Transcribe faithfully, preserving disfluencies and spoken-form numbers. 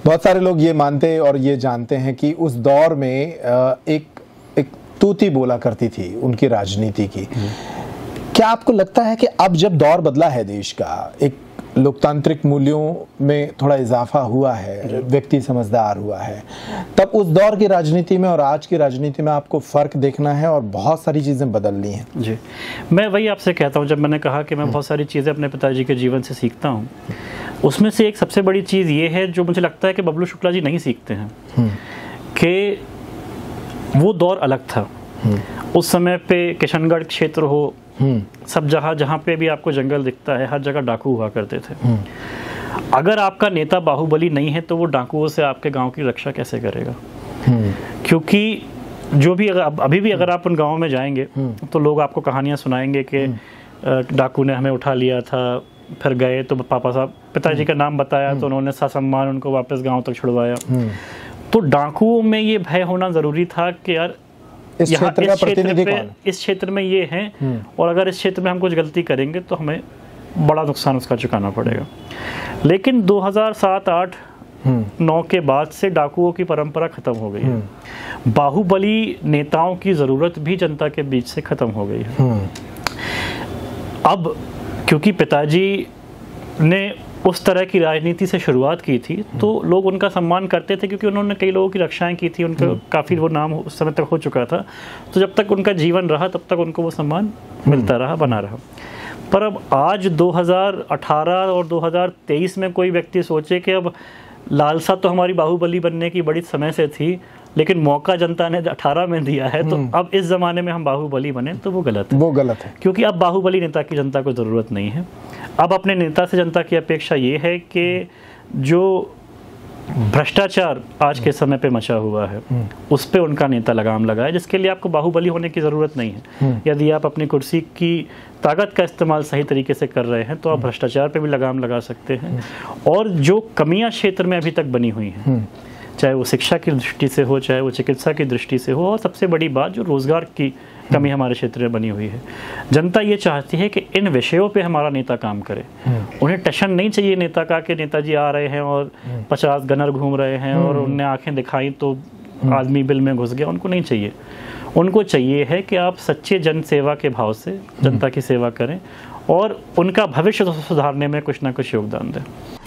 बहुत सारे लोग ये मानते और ये जानते हैं कि उस दौर में एक एक तूती बोला करती थी उनकी राजनीति की। क्या आपको लगता है कि अब जब दौर बदला है देश का, एक लोकतांत्रिक मूल्यों में थोड़ा इजाफा हुआ है, व्यक्ति समझदार हुआ है, तब उस दौर की राजनीति में और आज की राजनीति में आपको फ़र्क देखना है और बहुत सारी चीज़ें बदल ली हैं? जी, मैं वही आपसे कहता हूँ, जब मैंने कहा कि मैं बहुत सारी चीज़ें अपने पिताजी के जीवन से सीखता हूँ, उसमें से एक सबसे बड़ी चीज़ ये है जो मुझे लगता है कि बबलू शुक्ला जी नहीं सीखते हैं, कि वो दौर अलग था। उस समय पे किशनगढ़ क्षेत्र हो, सब जहाँ जहाँ पे भी आपको जंगल दिखता है, हर जगह डाकू हुआ करते थे। अगर आपका नेता बाहुबली नहीं है तो वो डाकुओं से आपके गांव की रक्षा कैसे करेगा? क्योंकि जो भी अगर अभी भी अगर आप उन गांवों में जाएंगे तो लोग आपको कहानियां सुनाएंगे कि डाकू ने हमें उठा लिया था, फिर गए तो पापा साहब पिताजी का नाम बताया तो उन्होंने ससम्मान उनको वापस गाँव तक छुड़वाया। तो डाकुओं में ये भय होना ज़रूरी था कि यार इस क्षेत्र का प्रतिनिधि कौन है? इस क्षेत्र में ये हैं और अगर इस क्षेत्र में हम कुछ गलती करेंगे तो हमें बड़ा नुकसान उसका चुकाना पड़ेगा। लेकिन दो हज़ार सात आठ नौ के बाद से डाकुओं की परंपरा खत्म हो गई है। बाहुबली नेताओं की ज़रूरत भी जनता के बीच से खत्म हो गई है। अब क्योंकि पिताजी ने उस तरह की राजनीति से शुरुआत की थी तो लोग उनका सम्मान करते थे, क्योंकि उन्होंने कई लोगों की रक्षाएं की थी, उनका काफ़ी वो नाम उस समय तक हो चुका था। तो जब तक उनका जीवन रहा तब तक उनको वो सम्मान मिलता रहा, बना रहा। पर अब आज दो हज़ार अठारह और दो हज़ार तेईस में कोई व्यक्ति सोचे कि अब लालसा तो हमारी बाहुबली बनने की बड़ी समय से थी, लेकिन मौका जनता ने अठारह में दिया है, तो अब इस ज़माने में हम बाहुबली बने तो वो गलत है। वो गलत है, क्योंकि अब बाहुबली नेता की जनता को ज़रूरत नहीं है। अब अपने नेता से जनता की अपेक्षा ये है कि जो भ्रष्टाचार आज के समय पे मचा हुआ है उस पे उनका नेता लगाम लगाए, जिसके लिए आपको बाहुबली होने की ज़रूरत नहीं है। यदि आप अपनी कुर्सी की ताकत का इस्तेमाल सही तरीके से कर रहे हैं तो आप भ्रष्टाचार पे भी लगाम लगा सकते हैं। और जो कमियां क्षेत्र में अभी तक बनी हुई हैं, चाहे वो शिक्षा की दृष्टि से हो, चाहे वो चिकित्सा की दृष्टि से हो, और सबसे बड़ी बात जो रोज़गार की कमी हमारे क्षेत्र में बनी हुई है, जनता ये चाहती है कि इन विषयों पे हमारा नेता काम करे। उन्हें टशन नहीं चाहिए नेता का कि नेताजी आ रहे हैं और पचास गनर घूम रहे हैं और उनने आंखें दिखाई तो आदमी बिल में घुस गया। उनको नहीं चाहिए। उनको चाहिए है कि आप सच्चे जन सेवा के भाव से जनता की सेवा करें और उनका भविष्य सुधारने में कुछ ना कुछ योगदान दें।